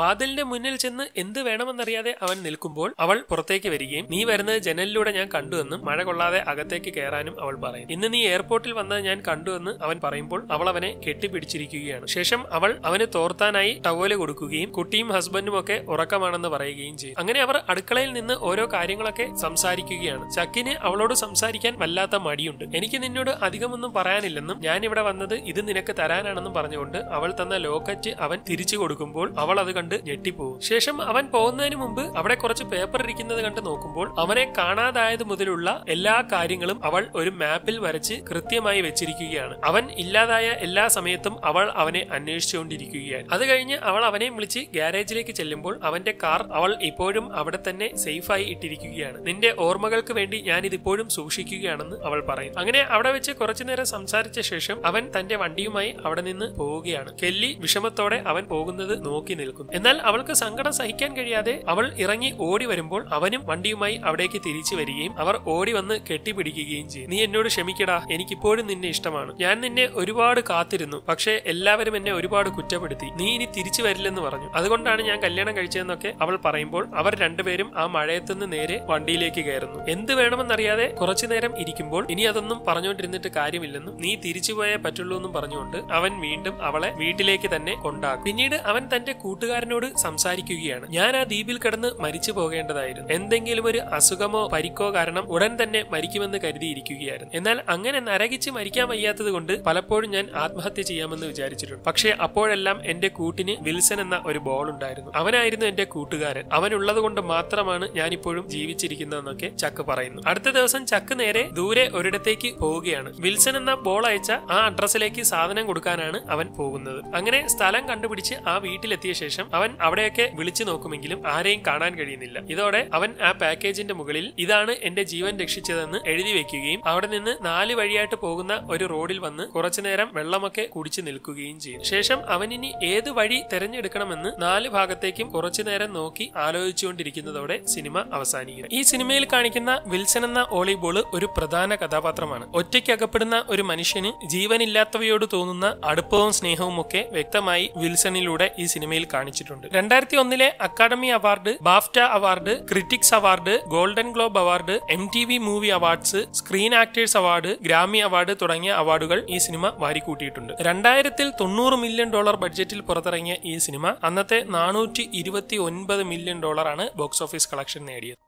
വാതിലിന്റെ മുന്നിൽ ചെന്ന് എന്ത് വേണമെന്നറിയാതെ അവൻ നിൽക്കുമ്പോൾ അവൾ പുറത്തേക്ക് വരികയും നീ വരുന്നത് ജനലിലൂടെ ഞാൻ കണ്ടുവെന്നും മഴ കൊള്ളാതെ അകത്തേക്ക് കയറാനും അവൾ പറയും. ഇന്ന് നീ എയർപോർട്ടിൽ വന്നത് ഞാൻ കണ്ടുവെന്ന് അവൻ പറയുമ്പോൾ അവൾ അവനെ കെട്ടിപ്പിടിച്ചിരിക്കുകയാണ്. ശേഷം അവൾ അവന് തോർത്താനായി ടവല് കൊടുക്കുകയും കുട്ടിയും ഹസ്ബൻഡും ഒക്കെ ഉറക്കമാണെന്ന് പറയുകയും ചെയ്യും. അങ്ങനെ അവർ അടുക്കളയിൽ നിന്ന് ഓരോ കാര്യങ്ങളൊക്കെ സംസാരിക്കുകയാണ്. ചക്കിന് അവളോട് സംസാരിക്കാൻ വല്ലാത്ത മടിയുണ്ട്. എനിക്ക് നിന്നോട് അധികമൊന്നും പറയാനില്ലെന്നും ഞാൻ ഇവിടെ വന്നത് ഇത് നിനക്ക് തരാനാണെന്നും പറഞ്ഞുകൊണ്ട് അവൾ തന്ന ലോക്കറ്റ് അവൻ തിരിച്ചു കൊടുക്കുമ്പോൾ അവൾ അത് കണ്ട് ഞെട്ടിപ്പോകും. ശേഷം അവൻ പോകുന്നതിന് മുമ്പ് അവിടെ കുറച്ച് പേപ്പർ ഇരിക്കുന്നത് കണ്ട് നോക്കുമ്പോൾ അവനെ കാണാതായത് മുതലുള്ള എല്ലാ കാര്യങ്ങളും അവൾ ഒരു മാപ്പിൽ വരച്ച് കൃത്യമായി വെച്ചിരിക്കുകയാണ്. അവൻ ഇല്ലാതായ എല്ലാ സമയത്തും അവൾ അവനെ അന്വേഷിച്ചുകൊണ്ടിരിക്കുകയാണ്. അത് കഴിഞ്ഞ് അവൾ അവനെ വിളിച്ച് ഗ്യാരേജിലേക്ക് ചെല്ലുമ്പോൾ അവന്റെ കാർ അവൾ ഇപ്പോഴും അവിടെ തന്നെ സേഫായി ഇട്ടിരിക്കുകയാണ്. നിന്റെ ഓർമ്മകൾക്ക് വേണ്ടി ഞാൻ ഇതിപ്പോഴും സൂക്ഷിക്കുകയാണെന്ന് അവൾ പറയും. അങ്ങനെ അവിടെ വെച്ച് കുറച്ചു നേരം സംസാരിച്ച ശേഷം അവൻ തന്റെ വണ്ടിയുമായി അവിടെ നിന്ന് പോവുകയാണ്. കെല്ലി വിഷമത്തോടെ അവൻ പോകുന്നത് നോക്കി നിൽക്കുന്നു. എന്നാൽ അവൾക്ക് സങ്കടം സഹിക്കാൻ കഴിയാതെ അവൾ ഇറങ്ങി ഓടി വരുമ്പോൾ അവനും വണ്ടിയുമായി അവിടേക്ക് തിരിച്ചു വരികയും അവർ ഓടി വന്ന് കെട്ടിപ്പിടിക്കുകയും ചെയ്യും. നീ എന്നോട് ക്ഷമിക്കടാ, എനിക്കിപ്പോഴും നിന്നെ ഇഷ്ടമാണ്. ഞാൻ നിന്നെ ഒരുപാട് കാത്തിരുന്നു, പക്ഷേ എല്ലാവരും എന്നെ ഒരുപാട് കുറ്റപ്പെടുത്തി. നീ ഇനി തിരിച്ചു വരില്ലെന്ന് പറഞ്ഞു. അതുകൊണ്ടാണ് ഞാൻ കല്യാണം കഴിച്ചതെന്നൊക്കെ അവൾ പറയുമ്പോൾ അവർ രണ്ടുപേരും ആ മഴയത്തുനിന്ന് നേരെ വണ്ടിയിലേക്ക് കയറുന്നു. എന്ത് വേണമെന്നറിയാതെ കുറച്ചു നേരം ഇരിക്കുമ്പോൾ ഇനി അതൊന്നും പറഞ്ഞുകൊണ്ടിരുന്നിട്ട് കാര്യമില്ലെന്നും നീ തിരിച്ചുപോയേ പറ്റുള്ളൂ എന്നും പറഞ്ഞുകൊണ്ട് അവൻ വീണ്ടും അവളെ വീട്ടിലേക്ക് തന്നെ കൊണ്ടാക്കും. പിന്നീട് അവൻ തന്റെ കൂട്ടുകാരനോട് സംസാരിക്കുകയാണ്. ഞാൻ ആ ദ്വീപിൽ കിടന്ന് മരിച്ചു പോകേണ്ടതായിരുന്നു. എന്തെങ്കിലും ഒരു അസുഖമോ പരിക്കോ കാരണം ഉടൻ തന്നെ മരിക്കുമെന്ന് കരുതിയിരിക്കുകയായിരുന്നു. എന്നാൽ അങ്ങനെ നരകിച്ച് മരിക്കാൻ വയ്യാത്തത് കൊണ്ട് പലപ്പോഴും ഞാൻ ആത്മഹത്യ ചെയ്യാമെന്ന് വിചാരിച്ചിട്ടുണ്ട്. പക്ഷേ അപ്പോഴെല്ലാം എന്റെ കൂട്ടിന് വിൽസൺ എന്ന ഒരു ബോൾ ഉണ്ടായിരുന്നു. അവനായിരുന്നു എന്റെ കൂട്ടുകാരൻ. അവനുള്ളത് കൊണ്ട് മാത്രമാണ് ഞാൻ ഇപ്പോഴും ജീവിച്ചിരിക്കുന്നതെന്നൊക്കെ ചക്ക് പറയുന്നു. അടുത്ത ദിവസം ചക്ക് നേരെ ദൂരെ ഒരിടത്തേക്ക് പോവുകയാണ്. വിൽസൺ എന്ന ബോൾ അയച്ച ആ അഡ്രസ്സിലേക്ക് സാധനം കൊടുക്കാനാണ് അവൻ പോകുന്നത്. അങ്ങനെ സ്ഥലം കണ്ടുപിടിച്ച് ആ വീട്ടിലെത്തിയ ശേഷം അവൻ അവിടെയൊക്കെ വിളിച്ചു നോക്കുമെങ്കിലും ആരെയും കാണാൻ കഴിയുന്നില്ല. ഇതോടെ അവൻ ആ പാക്കേജിന്റെ മുകളിൽ ഇതാണ് എന്റെ ജീവൻ രക്ഷിച്ചതെന്ന് എഴുതി വെക്കുകയും അവിടെ നിന്ന് 4 വഴിയായിട്ട് പോകുന്ന ഒരു റോഡിൽ വന്ന് കുറച്ചുനേരം വെള്ളമൊക്കെ കുടിച്ചു നിൽക്കുകയും ചെയ്യും. ശേഷം അവൻ ഇനി ഏത് വഴി തെരഞ്ഞെടുക്കണമെന്ന് 4 ഭാഗത്തേക്കും കുറച്ചുനേരം നോക്കി ആലോചിച്ചുകൊണ്ടിരിക്കുന്നതോടെ സിനിമ അവസാനിക്കും. ഈ സിനിമയിൽ കാണിക്കുന്ന വിൽസൺ എന്ന വോളിബോൾ ഒരു പ്രധാന കഥാപാത്രമാണ്. ഒറ്റയ്ക്ക് അകപ്പെടുന്ന ഒരു മനുഷ്യന് ജീവനില്ലാത്തവയോട് തോന്നുന്ന അടുപ്പവും സ്നേഹവും ഒക്കെ വ്യക്തമായി വിൽസണിലൂടെ ഈ സിനിമയിൽ കാണിച്ചിട്ടുണ്ട്. 2001 Academy award, BAFTA award, critics award, Golden Globe award, MTV movie awards, screen actors award, Grammy award തുടങ്ങിയ അവാർഡുകൾ ഈ സിനിമ വാരിക്കൂട്ടിയിട്ടുണ്ട്. 2000 $90 മില്യൺ ബഡ്ജറ്റിൽ പുറത്തിറങ്ങിയ ഈ സിനിമ അന്നത്തെ $429 മില്യൺ ബോക്സ് ഓഫീസ് കളക്ഷൻ നേടിയത്.